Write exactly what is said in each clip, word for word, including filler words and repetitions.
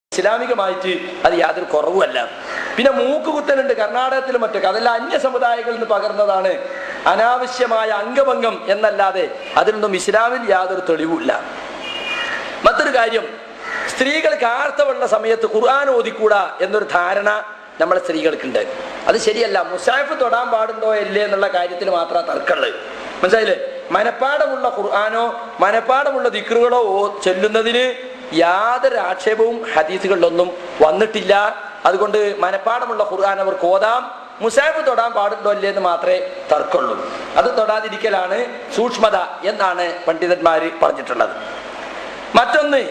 ഇസ്ലാമികമായിട്ട് അത് യാതൊരു കുറവുമല്ല. പിന്നെ മൂക്ക് കുത്തലുണ്ട് കർണാടകത്തിലും മറ്റൊക്കെ, അതെല്ലാം അന്യ സമുദായങ്ങളിൽ നിന്ന് പകർന്നതാണ്. അനാവശ്യമായ അംഗഭംഗം എന്നല്ലാതെ അതിനൊന്നും ഇസ്ലാമിൽ യാതൊരു തെളിവുമില്ല. മറ്റൊരു കാര്യം, സ്ത്രീകൾക്ക് ആർത്തവമുള്ള സമയത്ത് ഖുർആൻ ഓതിക്കൂടാ എന്നൊരു ധാരണ നമ്മളെ സ്ത്രീകൾക്കുണ്ട്. അത് ശരിയല്ല. മുസാഫ് തൊടാൻ പാടുണ്ടോ ഇല്ലേ എന്നുള്ള കാര്യത്തിൽ മാത്രമാണ് തർക്കമുള്ളത്. മനസ്സിലായില്ലേ? മനപ്പാടമുള്ള ഖുർആനോ മനപ്പാടമുള്ള ദിക്റുകളോ ചൊല്ലുന്നതിന് യാതൊരു ആക്ഷേപവും ഹദീസുകളിലൊന്നും വന്നിട്ടില്ല. അതുകൊണ്ട് മനപ്പാടമുള്ള ഖുർആൻ അവർക്ക് ഓതാം. മുസാഫ് തൊടാൻ പാടുണ്ടോ ഇല്ലേ എന്ന് മാത്രമേ തർക്കമുള്ളൂ. അത് തൊടാതിരിക്കലാണ് സൂക്ഷ്മത എന്നാണ് പണ്ഡിതന്മാർ പറഞ്ഞിട്ടുള്ളത്. മറ്റൊന്ന്,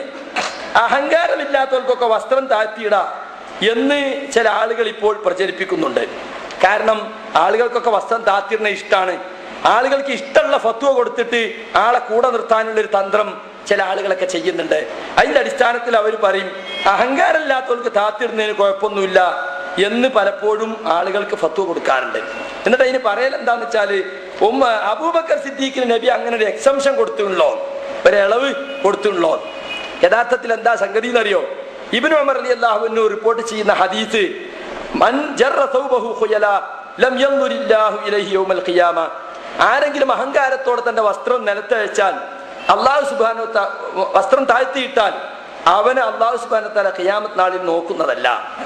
അഹങ്കാരമില്ലാത്തവർക്കൊക്കെ വസ്ത്രം താഴ്ത്തിയിടാം എന്ന് ചില ആളുകൾ ഇപ്പോൾ പ്രചരിപ്പിക്കുന്നുണ്ട്. കാരണം ആളുകൾക്കൊക്കെ വസ്ത്രം താഴ്ത്തിയിടുന്ന ഇഷ്ടമാണ്. ആളുകൾക്ക് ഇഷ്ടമുള്ള ഫത്വ കൊടുത്തിട്ട് ആളെ കൂടെ നിർത്താനുള്ളൊരു തന്ത്രം ചില ആളുകളൊക്കെ ചെയ്യുന്നുണ്ട്. അതിന്റെ അടിസ്ഥാനത്തിൽ അവർ പറയും അഹങ്കാരമില്ലാത്തവർക്ക് താഴ്ത്തിയിടുന്നതിന് കുഴപ്പമൊന്നുമില്ല എന്ന് പലപ്പോഴും ആളുകൾക്ക് ഫത്വ കൊടുക്കാറുണ്ട്. എന്നിട്ട് അതിന് പറയൽ എന്താന്ന് വെച്ചാൽ, ഉമ്മ അബൂബക്കർ സിദ്ദീഖിന് നബി അങ്ങനെ ഒരു എക്സംഷൻ കൊടുത്തുള്ളോ, ഒരു ഇളവ് കൊടുത്തുള്ളോ. യഥാർത്ഥത്തിൽ എന്താ സംഗതി എന്നറിയോ? ഇബ്നു ഉമർ റളിയല്ലാഹു അൻഹു റിപ്പോർട്ട് ചെയ്യുന്ന ഹദീസ്, മൻ ജറ സൗബഹു ഖുയല ലം യൻദുരില്ലാഹു ഇലൈഹി യൗമൽ ഖിയാമ, ആരെങ്കിലും അഹങ്കാരത്തോടെ തന്റെ വസ്ത്രം നിലത്തഴിച്ചാൽ, അല്ലാഹു സുബ്ഹാനഹു വ തആല വസ്ത്രം താഴ്ത്തിയിട്ടാൽ അവനെ അല്ലാഹു സുബ്ഹാനഹു വ തആല ഖിയാമത്ത് നാളിൽ നോക്കുന്നതല്ല.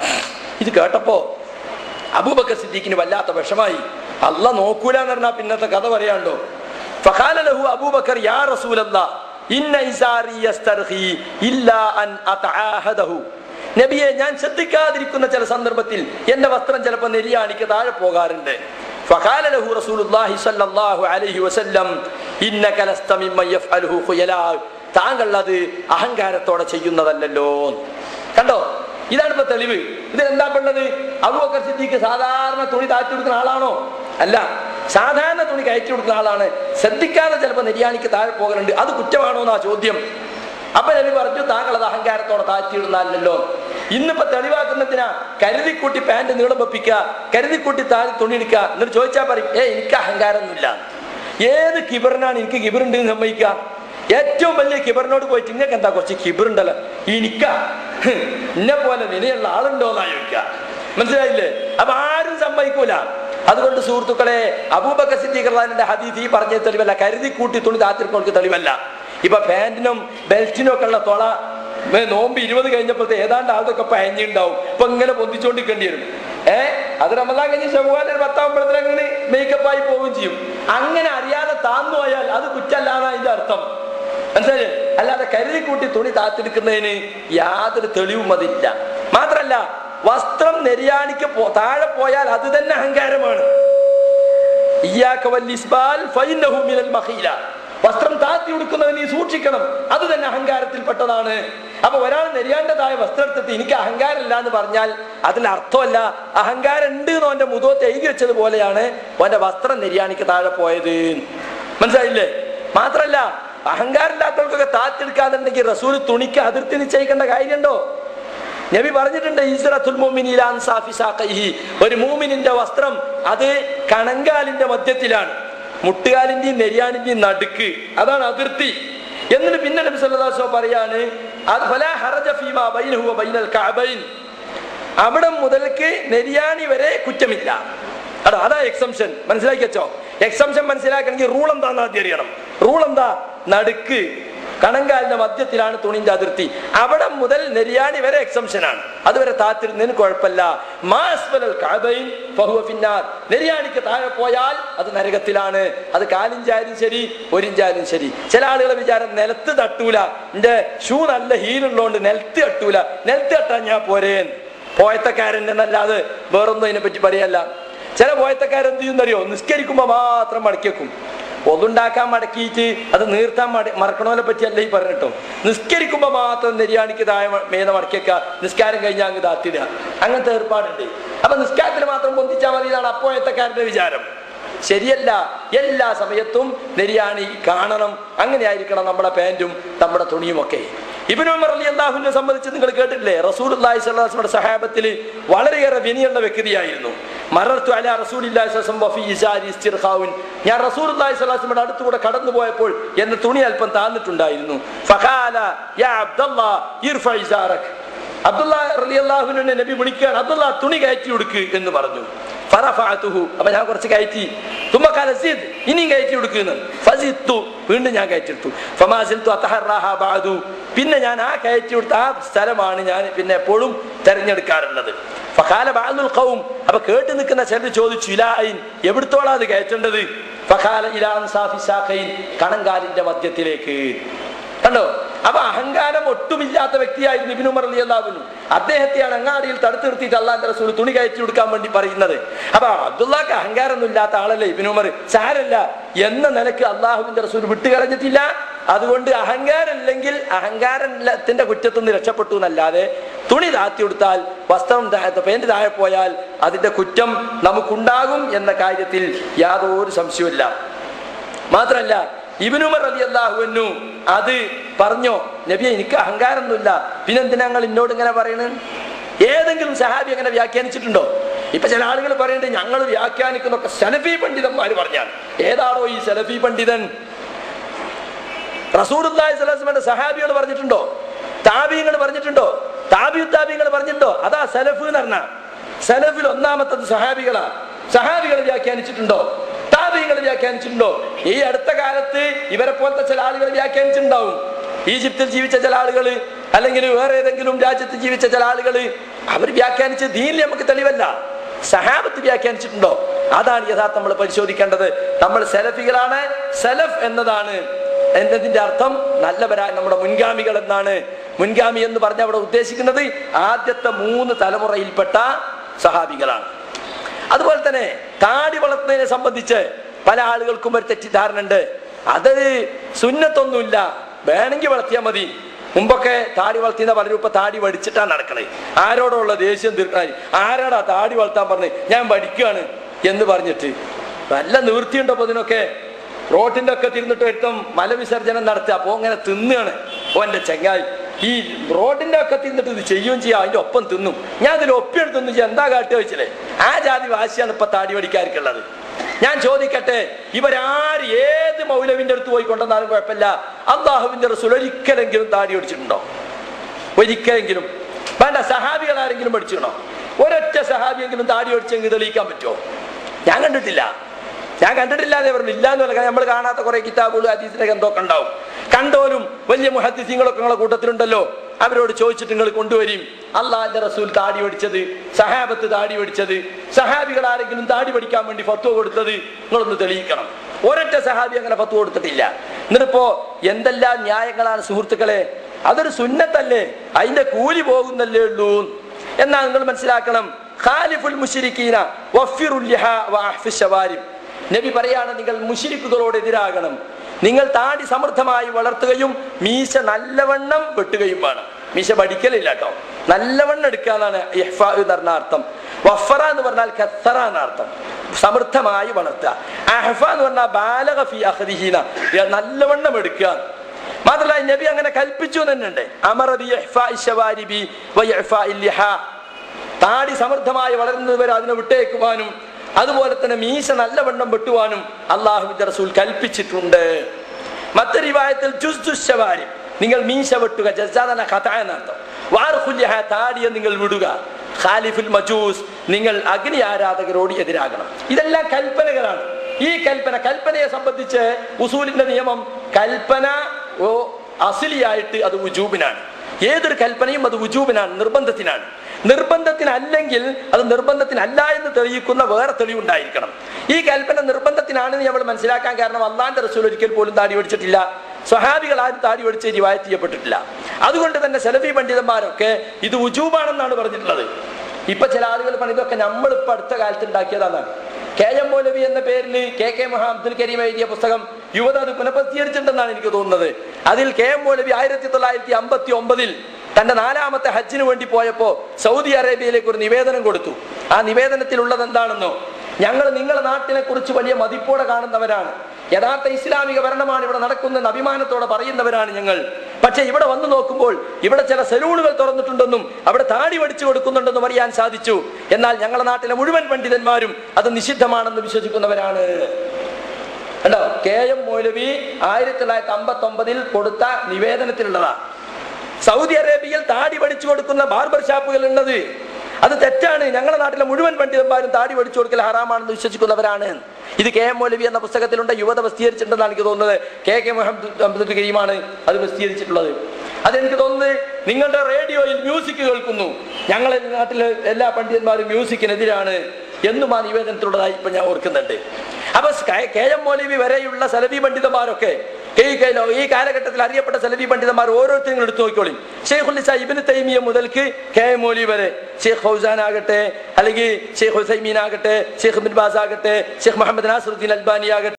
ഇത് കേട്ടപ്പോ അബൂബക്കർ സിദ്ദീഖിന് വല്ലാത്ത വിഷമായി. അല്ലാഹ് നോക്കൂല എന്ന് പറഞ്ഞാൽ പിന്നത്തെ കഥ പറയാണ്ടോ. ഫഖാല ലഹു അബൂബക്കർ യാ റസൂലല്ലാഹ് ഇന്ന ഇസാരി യസ്തർഖി ഇല്ലാ അൻ അതആഹദഹു, നബിയെ ഞാൻ ശ്രദ്ധിക്കാതിരിക്കുന്ന ചില സന്ദർഭത്തിൽ എന്റെ വസ്ത്രം ചിലപ്പോൾ നെരിയാണിക്ക് താഴെ പോകാറുണ്ട്. ഫഖാല ലഹു റസൂലുള്ളാഹി സ്വല്ലല്ലാഹു അലൈഹി വസല്ലം ഇന്നക ലസ്ത മിമ്മൻ യഫ്അലുഹു ഖുയലാ, താങ്കൾ അത് അഹങ്കാരത്തോടെ ചെയ്യുന്നതല്ലല്ലോ. കണ്ടോ, ഇതാണ് ഇപ്പൊ തെളിവ്. ഇത് എന്താ പറഞ്ഞത്? അബൂബക്കർ സിദ്ദീഖ് സാധാരണ തുണി താഴ്ത്തി കൊടുക്കുന്ന ആളാണോ? അല്ല, സാധാരണ തുണി കയറ്റി കൊടുക്കുന്ന ആളാണ്. ശ്രദ്ധിക്കാതെ ചിലപ്പോൾ നെരിയാണിക്ക് താഴെ പോകലുണ്ട്. അത് കുറ്റമാണോ എന്നാ ചോദ്യം. അപ്പൊ നബി പറഞ്ഞു താങ്കൾ അത് അഹങ്കാരത്തോടെ താഴ്ത്തിയിടുന്നല്ലോ. ഇന്നിപ്പോ തെളിവാക്കുന്നതിനാ കരുതിക്കൂട്ടി പാന്റ് നീളം വെപ്പിക്കുക, കരുതിക്കൂട്ടി താഴെ തുണി എടുക്കുക. എന്നിട്ട് ചോദിച്ചാൽ പറയും ഏ എനിക്ക് അഹങ്കാരമൊന്നുമില്ല. ഏത് കിബറിനാണ് എനിക്ക് കിബറുണ്ട് എന്ന് സമ്മതിക്കുക? ഏറ്റവും വലിയ കിബറിനോട് പോയിട്ട് ഇങ്ങക്ക് എന്താ കുറച്ച് കിബറുണ്ടല്ലോ, എനിക്ക ഇന്നെ പോലെ വിനയുള്ള ആളുണ്ടോ എന്നാ ചോദിക്കുക. മനസ്സിലായില്ലേ? അപ്പൊ ആരും സമ്മതിക്കൂല. അതുകൊണ്ട് സുഹൃത്തുക്കളെ, അബൂബക്കർ സിദ്ദീഖ് റളിയല്ലാഹുവിന്റെ ഹദീസ് ഈ പറഞ്ഞ തെളിവല്ല. കരുതി കൂട്ടി തുണി താഴ്ത്തിരിക്കുന്നവർക്ക് തെളിവല്ല. ഇപ്പൊ പാന്റിനും ബെൽറ്റിനും ഒക്കെ ഉള്ള തൊള നോമ്പ് ഇരുപത് കഴിഞ്ഞപ്പോഴത്തെ ഏതാണ്ട് ആൾക്കൊക്കെ പയഞ്ഞുണ്ടാവും. ഇപ്പൊ ഇങ്ങനെ പൊന്തിച്ചോണ്ടിരിക്കേണ്ടി വരും. ഏഹ് അത് റമദാൻ കഴിഞ്ഞ് ശവ്വാൽ പത്താകുമ്പോഴത്തേക്ക് അങ്ങനെ മേക്കപ്പായി പോവുകയും ചെയ്യും. അങ്ങനെ അറിയാതെ താന്നു പോയാൽ അത് കുറ്റല്ലാന്നാ അതിന്റെ അർത്ഥം. മനസ്സിലായി? അല്ലാതെ കരുതി കൂട്ടി തുണി താത്തെടുക്കുന്നതിന് യാതൊരു തെളിവും അതില്ല. മാത്രല്ല, വസ്ത്രം നെരിയാണിക്ക് താഴെ പോയാൽ അത് തന്നെ അഹങ്കാരമാണ്. ഇയ്യാക വല്ലിസ്ബാൽ ഫഇന്നഹു മിനൽ മഖീല, വസ്ത്രം താത്തി ഉടുക്കുന്നത് നീ സൂക്ഷിക്കണം, അത് തന്നെ അഹങ്കാരത്തിൽപ്പെട്ടതാണ്. അപ്പൊ ഒരാൾ നെരിയാണ്ടതായ വസ്ത്രം എടുത്തിട്ട് എനിക്ക് അഹങ്കാരമില്ല എന്ന് പറഞ്ഞാൽ അതിൽ അർത്ഥമല്ല. അഹങ്കാരം ഉണ്ട് എന്ന് അവന്റെ മുഖത്ത് എഴുതി വെച്ചത് പോലെയാണ് അവന്റെ വസ്ത്രം നെരിയാണിക്ക് താഴെ പോയത്. മനസ്സിലായില്ലേ? മാത്രല്ല, അഹങ്കാരം ഇല്ലാത്തവർക്കൊക്കെ താത്തെടുക്കാന്നുണ്ടെങ്കിൽ റസൂൽ തുണിക്ക് അതിർത്തി നിശ്ചയിക്കേണ്ട കാര്യമുണ്ടോ? നബി പറഞ്ഞിട്ടുണ്ട് ഇസ്റത്തുൽ മുഅ്മിനി ലാ അൻസാഫി സാഖൈഹി, ഒരു മുഅ്മിനിന്റെ വസ്ത്രം അത് കണങ്കാലിന്റെ മധ്യത്തിലാണ്, മുട്ടുകാലിന്റെയും നെരിയാണിന്റെയും നടുക്ക്, അതാണ് അതിർത്തി. എന്നിട്ട് പിന്നെ നബി സല്ലല്ലാഹു അലൈഹി വസല്ലം പറയാണ് ഫലാ ഹറജ ഫീമാ ബൈനഹു വ ബൈനൽ കഅബൈൻ, അവിടെ മുതൽക്ക് നെരിയാണി വരെ കുറ്റമില്ല. അതാ അതാ എക്സംഷൻ. മനസ്സിലാക്കി വെച്ചോ? എക്സംഷൻ മനസ്സിലാക്കണമെങ്കിൽ റൂൾ എന്താന്ന് ആദ്യം അറിയണം. റൂൾ എന്താ? നടുക്ക് കണങ്കാലിന്റെ മധ്യത്തിലാണ് തുണിന്റെ അതിർത്തി. അവിടെ മുതൽ നെരിയാണി വരെ എക്സംഷൻ ആണ്. അതുവരെ താത്തിരുന്നതിന് കുഴപ്പമില്ല. മാസ്ഫലൽ കഅബൈൻ ഫഹുവ ഫിന്നാർ, നെരിയാണിക്ക് താഴെ പോയാൽ അത് നരകത്തിലാണ്. അത് കാലിഞ്ചായാലും ശരി ഒരിഞ്ചായാലും ശരി. ചില ആളുകളെ വിചാരം നിലത്ത് തട്ടൂല, എന്റെ ഷൂ നല്ല ഹീലുള്ളതുകൊണ്ട് നിലത്ത് തട്ടൂല, നിലത്ത് തട്ടാൻ ഞാൻ പോരേൻ. പോയത്തക്കാരൻ്റെ എന്നല്ലാതെ വേറൊന്നും അതിനെ പറ്റി പറയല്ല. ചില പോയത്തക്കാരെന്ത് ചെയ്യുന്നറിയോ? നിസ്കരിക്കുമ്പോ മാത്രം മടക്കി വെക്കും. ഒന്നുണ്ടാക്കാൻ മടക്കിയിട്ട് അത് നീർത്താൻ മട മറക്കണോലെ പറ്റിയല്ല ഈ പറഞ്ഞിട്ടോ. നിസ്കരിക്കുമ്പോ മാത്രം നെരിയാണിക്ക് താഴെ മേത മടക്കിയേക്കുക, നിസ്കാരം കഴിഞ്ഞാൽ അങ്ങ് താത്തിടുക. അങ്ങനത്തെ ഏർപ്പാടുണ്ട്. അപ്പൊ നിസ്കാരത്തിൽ മാത്രം പൊന്തിച്ചാൽ മതി എന്നാണ് അപ്പോഴത്തെക്കാരുടെ വിചാരം. ശരിയല്ല. എല്ലാ സമയത്തും നെരിയാണി കാണണം. അങ്ങനെ ആയിരിക്കണം നമ്മുടെ പാന്റും നമ്മുടെ തുണിയും ഒക്കെ. ഇബ്നു ഉമർ റളിയല്ലാഹു അൻഹുവിനെ സംബന്ധിച്ച് നിങ്ങൾ കേട്ടിട്ടില്ലേ? റസൂലുള്ളാഹി സ്വല്ലല്ലാഹു അലൈഹി വസല്ലം സഹാബത്തിൽ വളരെയേറെ വിനയുള്ള വ്യക്തിയായിരുന്നു. മറർത്തു അലാ റസൂലില്ലാഹി സ്വല്ലല്ലാഹു അലൈഹി വസല്ലം വഫി ഇസാരി ഇസ്തിർഖാഉൻ, ഞാൻ റസൂലുള്ളാഹി സ്വല്ലല്ലാഹു അലൈഹി വസല്ലം അടുത്തുകൂടെ കടന്നു പോയപ്പോൾ എന്ന തുണി അല്പം താന്നിട്ടുണ്ടായിരുന്നു. ഫഖാല യാ അബ്ദല്ലാഹ് ഇർഫ ഇസാറക്, അബ്ദുള്ള റളിയല്ലാഹുവിനെ നബി വിളിക്കുകയാണ്, അബ്ദുള്ള തുണി കയറ്റി കൊടുക്ക് എന്ന് പറഞ്ഞു. ഫറഫഅതുഹു, അപ്പൊ ഞാൻ കുറച്ച് കയറ്റി. തുമ്മ ഖാല സിദ്, ഇനിയും കയറ്റി കൊടുക്കുന്നു. ഫസിത്തു, വീണ്ടും ഞാൻ കയറ്റിയെടുത്തു. ഫമാ സിൽതു അതഹറഹ ബഅദു, പിന്നെ ഞാൻ ആ കയറ്റി കൊടുത്ത ആ സ്ഥലമാണ് ഞാൻ പിന്നെ എപ്പോഴും തെരഞ്ഞെടുക്കാറുള്ളത്. ഫഖാല ബഅദുൽ ഖൗം, അപ്പൊ കേട്ട് നിൽക്കുന്ന ചിലർ ചോദിച്ചു, ഇലാ ഐൻ, എവിടത്തോളാ അത് കയറ്റേണ്ടത്? ഫഖാല ഇലാ അൻസാഫി സാഖൈൻ, കണങ്കാലിന്റെ മധ്യത്തിലേക്ക്. കണ്ടോ? അപ്പൊ അഹങ്കാരം ഒട്ടുമില്ലാത്ത വ്യക്തിയായിരുന്നു ഇബ്നു ഉമർ റളിയല്ലാഹു അൻഹു. അദ്ദേഹത്തെയാണ് അങ്ങാടിയിൽ തടുത്തു നിർത്തിയിട്ട് അല്ലാഹുവിന്റെ റസൂൽ തുണി കയറ്റി കൊടുക്കാൻ വേണ്ടി പറയുന്നത്. അപ്പൊ അബ്ദുള്ളാക്ക് അഹങ്കാരമൊന്നും ഇല്ലാത്ത ആളല്ലേ ഇബ്നു ഉമർ, സാരല്ല എന്ന നിലക്ക് അള്ളാഹുവിന്റെ റസൂൽ വിട്ടുകളഞ്ഞിട്ടില്ല. അതുകൊണ്ട് അഹങ്കാരം ഇല്ലെങ്കിൽ അഹങ്കാരത്തിന്റെ കുറ്റത്തു നിന്ന് രക്ഷപ്പെട്ടു എന്നല്ലാതെ തുണി താത്തി കൊടുത്താൽ, വസ്ത്രം പേന്റ് താഴെ പോയാൽ അതിന്റെ കുറ്റം നമുക്കുണ്ടാകും എന്ന കാര്യത്തിൽ യാതൊരു സംശയവുമില്ല. മാത്രമല്ല ഇബ്നു ഉമർ റളിയല്ലാഹു അൻഹു അത് പറഞ്ഞോ, നബിയെ എനിക്ക് അഹങ്കാരമൊന്നുമില്ല, പിന്നെ എന്തിനാ ഞങ്ങൾ എന്നോട് ഇങ്ങനെ പറയണത്? ഏതെങ്കിലും സഹാബി അങ്ങനെ വ്യാഖ്യാനിച്ചിട്ടുണ്ടോ? ഇപ്പൊ ചില ആളുകൾ പറയുന്നുണ്ട് ഞങ്ങൾ വ്യാഖ്യാനിക്കുന്നൊക്കെ സലഫി പണ്ഡിതന്മാര് പറഞ്ഞാൽ. ഏതാണോ ഈ സലഫി പണ്ഡിതൻ? റസൂലുള്ളാഹി സ്വല്ലല്ലാഹു അലൈഹി വസല്ലം സഹാബികൾ പറഞ്ഞിട്ടുണ്ടോ? താബിഈങ്ങൾ പറഞ്ഞിട്ടുണ്ടോ? താബിഉ താബിഈങ്ങൾ പറഞ്ഞിട്ടുണ്ടോ? അതാ സലഫ് എന്ന് പറഞ്ഞ. സലഫിൽ ഒന്നാമത്തത് സഹാബികളാ. സഹാബികൾ വ്യാഖ്യാനിച്ചിട്ടുണ്ടോ? താബിഈങ്ങൾ വ്യാഖ്യാനിച്ചിട്ടുണ്ടോ? ഈ അടുത്ത കാലത്ത് ഇവരെ പോലത്തെ ചില ആളുകൾ വ്യാഖ്യാനിച്ചിട്ടുണ്ടാവും. ഈജിപ്തിൽ ജീവിച്ച ചില ആളുകൾ, അല്ലെങ്കിൽ വേറെ ഏതെങ്കിലും രാജ്യത്ത് ജീവിച്ച ചില ആളുകൾ, അവർ വ്യാഖ്യാനിച്ച് ദീനിൽ നമുക്ക് തെളിവല്ല. സഹാബത്ത് വ്യാഖ്യാനിച്ചിട്ടുണ്ടോ? അതാണ് യഥാർത്ഥം നമ്മൾ പരിശോധിക്കേണ്ടത്. നമ്മൾ സലഫികളാണ്. സലഫ് എന്നതാണ് എന്നതിന്റെ അർത്ഥം നല്ലവരായ നമ്മുടെ മുൻഗാമികൾ എന്നാണ്. മുൻഗാമി എന്ന് പറഞ്ഞ അവിടെ ഉദ്ദേശിക്കുന്നത് ആദ്യത്തെ മൂന്ന് തലമുറയിൽപ്പെട്ട സഹാബികളാണ്. അതുപോലെ തന്നെ താടി വളർത്തുന്നതിനെ സംബന്ധിച്ച് പല ആളുകൾക്കും ഒരു തെറ്റിദ്ധാരണ ഉണ്ട്. അത് സുന്നത്തൊന്നുമില്ല, വേണമെങ്കിൽ വളർത്തിയാൽ മതി. മുമ്പൊക്കെ താടി വളർത്തിയ പലരും ഇപ്പൊ താടി വടിച്ചിട്ടാണ് നടക്കണേ. ആരോടുള്ള ദേഷ്യം തീർക്കാൻ, ആരാടാ താടി വളർത്താൻ പറഞ്ഞത്, ഞാൻ വടിക്കുകയാണ് എന്ന് പറഞ്ഞിട്ട്. നല്ല നിവൃത്തിയുണ്ടോ അതിനൊക്കെ? റോട്ടിന്റെ ഒക്കെ തിരിഞ്ഞിട്ട് എടുത്തും മലവിസർജനം നടത്തുക. അപ്പോ ഇങ്ങനെ തിന്നുകയാണ്. ഓ എന്റെ ചെങ്ങായി, ഈ റോഡിന്റെ ഒക്കെ തിന്നിട്ട് ഇത് ചെയ്യുകയും ചെയ്യാം, അതിന്റെ ഒപ്പം തിന്നും. ഞാൻ അതിൽ ഒപ്പിയാണ് തിന്നു ചെയ്യാം, എന്താ കാട്ടുക വെച്ചില്ലേ? ആ ജാതി വാശിയാണ് ഇപ്പൊ താടി വടിക്കാർക്കുള്ളത്. ഞാൻ ചോദിക്കട്ടെ, ഇവരാര് ഏത് മൗലവിന്റെ അടുത്ത് പോയി കൊണ്ടുവന്നാലും കുഴപ്പമില്ല, അല്ലാഹുവിന്റെ റസൂൽ ഒരിക്കലെങ്കിലും താടി വടിച്ചിട്ടുണ്ടോ? ഒരിക്കലെങ്കിലും വേണ്ട. സഹാബികൾ ആരെങ്കിലും പഠിച്ചിട്ടുണ്ടോ? ഒരൊറ്റ സഹാബിയെങ്കിലും താടി വടിച്ചെങ്കിൽ തെളിയിക്കാൻ പറ്റുമോ? ഞാൻ കണ്ടിട്ടില്ല. ഞാൻ കണ്ടിട്ടില്ല എന്നേ പറഞ്ഞു. ഇല്ല എന്ന് പറഞ്ഞാൽ നമ്മൾ കാണാത്ത കുറെ കിതാബുകൾ ഹദീസിനൊക്കെ എന്തൊക്കെ ഉണ്ടാവും. കണ്ടോലും വലിയ മുഹദ്ദിസീങ്ങളൊക്കെ നിങ്ങളെ കൂട്ടത്തിലുണ്ടല്ലോ. അവരോട് ചോദിച്ചിട്ട് നിങ്ങൾ കൊണ്ടുവരും, അള്ളാഹുവിന്റെ റസൂൽ താടി പഠിച്ചത്, സഹാബത്ത് താടി പഠിച്ചത്, സഹാബികൾ ആരെങ്കിലും താടി പഠിക്കാൻ വേണ്ടി ഫത്വ കൊടുത്തത് നിങ്ങളൊന്ന് തെളിയിക്കണം. ഒരൊറ്റ സഹാബി അങ്ങനെ ഫത്വ കൊടുത്തിട്ടില്ല. എന്നിട്ടിപ്പോ എന്തെല്ലാം ന്യായങ്ങളാണ് സുഹൃത്തുക്കളെ. അതൊരു സുന്നത്തല്ലേ, അതിന്റെ കൂലി പോകുന്നല്ലേ ഉള്ളൂ. എന്നാൽ നിങ്ങൾ മനസ്സിലാക്കണം, ഖാലിഫുൽ മുശ്രിക്കീന വഫിറുൽ ലിഹാ വഅഹ്ഫിശ് ശവാരിബ്. നബി പറയാണ്, നിങ്ങൾ മുശ്രിക്കുകളോട് എതിരാകണം. നിങ്ങൾ താടി സമൃദ്ധമായി വളർത്തുകയും മീശ നല്ലവണ്ണം വെട്ടുകയും വേണം. മീശ പഠിക്കലില്ല കേട്ടോ, നല്ലവണ്ണം എടുക്കുക എന്നാണ് ഇഹ്ഫാ എന്ന് പറഞ്ഞ അർത്ഥം. വഫറ എന്ന് പറഞ്ഞാൽ കത്തറ എന്ന അർത്ഥം, സമൃദ്ധമായി വളർത്തുക. അഹ്ഫ എന്ന് പറഞ്ഞാൽ ബാലഗ ഫീ അഖ്ദിഹിന, നല്ലവണ്ണം എടുക്കുക. മാത്രമല്ല നബി അങ്ങനെ കൽപ്പിച്ചു തന്നെയുണ്ട്. അമറ ബി ഇഹ്ഫാഇ ശവാരിബി വ ഇഹ്ഫാഇൽ ലിഹാ. താടി സമൃദ്ധമായി വളരുന്നവരെ അതിനെ വിട്ടേക്കുവാനും അതുപോലെ തന്നെ മീശ നല്ലവണ്ണം വെട്ടുവാനും അല്ലാഹുവിന്റെ റസൂൽ കൽപ്പിച്ചിട്ടുണ്ട്. മറ്റൊരു റിവായത്തിൽ ജുസ്ദു ശവാരിബ്, നിങ്ങൾ മീശ വെട്ടുക, ജസാദന ഖതഅ എന്നർത്ഥം. വാർഖുൽ ലിഹാ, താടിയെ നിങ്ങൾ വിടുക. ഖാലിഫുൽ മജൂസ്, നിങ്ങൾ അഗ്നി ആരാധകരോട് എതിരാകണം. ഇതെല്ലാം കൽപ്പനകളാണ്. ഈ കൽപ്പന കൽപ്പനയെ സംബന്ധിച്ച് ഉസൂലിന്റെ നിയമം, കൽപ്പന ഓ അസ്ലിയായിട്ട് അത് വുജൂബിനാണ്. ഏതൊരു കൽപ്പനയും അത് വുജൂബിനാണ്, നിർബന്ധത്തിനാണ്. നിർബന്ധത്തിനല്ലെങ്കിൽ അത് നിർബന്ധത്തിനല്ല എന്ന് തെളിയിക്കുന്ന വേറെ തെളിവുണ്ടായിരിക്കണം. ഈ കൽപ്പന നിർബന്ധത്തിനാണെന്ന് നമ്മൾ മനസ്സിലാക്കാൻ കാരണം അല്ലാഹുവിന്റെ റസൂൽ ഒരിക്കൽ പോലും താടി പഠിച്ചിട്ടില്ല, സ്വഹാബികൾ ആരും താടി പഠിച്ച് റിവായത്ത് ചെയ്യപ്പെട്ടിട്ടില്ല. അതുകൊണ്ട് തന്നെ സലഫി പണ്ഡിതന്മാരൊക്കെ ഇത് വുജൂബാണെന്നാണ് പറഞ്ഞിട്ടുള്ളത്. ഇപ്പൊ ചില ആളുകൾ പറഞ്ഞു ഇതൊക്കെ നമ്മളിപ്പോ അടുത്ത കാലത്ത് ഉണ്ടാക്കിയതാണ്. കെ എം മൗലവി എന്ന പേരിൽ കെ കെ മുഹമ്മദ് അബ്ദുൽ കരീം എഴുതിയ പുസ്തകം യുവത അത് പുനഃപ്രസിദ്ധീകരിച്ചിട്ടുണ്ടെന്നാണ് എനിക്ക് തോന്നുന്നത്. അതിൽ കെ എം മൗലവി ആയിരത്തി തൊള്ളായിരത്തി അമ്പത്തി ഒമ്പതിൽ തന്റെ നാലാമത്തെ ഹജ്ജിന് വേണ്ടി പോയപ്പോ സൗദി അറേബ്യയിലേക്ക് ഒരു നിവേദനം കൊടുത്തു. ആ നിവേദനത്തിലുള്ളത് എന്താണെന്നോ, ഞങ്ങൾ നിങ്ങളുടെ നാട്ടിനെ കുറിച്ച് വലിയ മതിപ്പോടെ കാണുന്നവരാണ്, യഥാർത്ഥ ഇസ്ലാമിക ഭരണമാണ് ഇവിടെ നടക്കുന്നതെന്ന് അഭിമാനത്തോടെ പറയുന്നവരാണ് ഞങ്ങൾ. പക്ഷെ ഇവിടെ വന്നു നോക്കുമ്പോൾ ഇവിടെ ചില സലൂണുകൾ തുറന്നിട്ടുണ്ടെന്നും അവിടെ താടി വടിച്ചു കൊടുക്കുന്നുണ്ടെന്നും അറിയാൻ സാധിച്ചു. എന്നാൽ ഞങ്ങളുടെ നാട്ടിലെ മുഴുവൻ പണ്ഡിതന്മാരും അത് നിഷിദ്ധമാണെന്ന് വിശ്വസിക്കുന്നവരാണ്. കണ്ടോ, കെ എം മൗലവി ആയിരത്തി തൊള്ളായിരത്തി അമ്പത്തി ഒമ്പതിൽ കൊടുത്ത നിവേദനത്തിലുള്ളതാ. സൗദി അറേബ്യയിൽ താടി പഠിച്ചു കൊടുക്കുന്ന ബാർബർ ഷാപ്പുകൾ ഉള്ളത്. അത് തെറ്റാണ്. ഞങ്ങളുടെ നാട്ടിലെ മുഴുവൻ പണ്ഡിതന്മാരും താടി പഠിച്ചു കൊടുക്കൽ ഹറാമാണെന്ന് വിശ്വസിക്കുന്നവരാണ്. ഇത് കെ എം മൗലവി എന്ന പുസ്തകത്തിലുണ്ട്. യുവത പ്രസിദ്ധീകരിച്ചിട്ടുണ്ടെന്നാണ് എനിക്ക് തോന്നുന്നത്. കെ കെ മുഹമ്മദ് അബ്ദുൽ കരീമാണ് അത് പ്രസിദ്ധീകരിച്ചിട്ടുള്ളത്. അതെനിക്ക് തോന്നുന്നത് നിങ്ങളുടെ റേഡിയോയിൽ മ്യൂസിക് കേൾക്കുന്നു, ഞങ്ങളെ നാട്ടിലെ എല്ലാ പണ്ഡിതന്മാരും മ്യൂസിക്കിനെതിരാണ് എന്നും ആ നിവേദനത്തിലുള്ളതായി ഇപ്പൊ ഞാൻ ഓർക്കുന്നുണ്ട്. അപ്പൊ കെ എം മൗലവി വരെയുള്ള സലഫി പണ്ഡിതന്മാരൊക്കെ ഈ ഈ കാലഘട്ടത്തിൽ അറിയപ്പെട്ട സലഫി പണ്ഡിതന്മാർ ഓരോരുത്തരും എടുത്തു നോക്കിക്കോളി. ഷെയ്ഖുൽ ഇസ്ലാം ഇബ്നു തൈമിയ്യ മുതൽക്ക് കെ എം മൗലവി വരെ, ഷെയ്ഖ് ഫൗസാൻ ആകട്ടെ, അല്ലെങ്കിൽ ഷെയ്ഖ് ഉസൈമീൻ ആകട്ടെ, ഷെയ്ഖ് ഇബ്നു ബാസ് ആകട്ടെ, ഷെയ്ഖ് മുഹമ്മദ് നാസിറുദ്ദീൻ അൽബാനി ആകട്ടെ,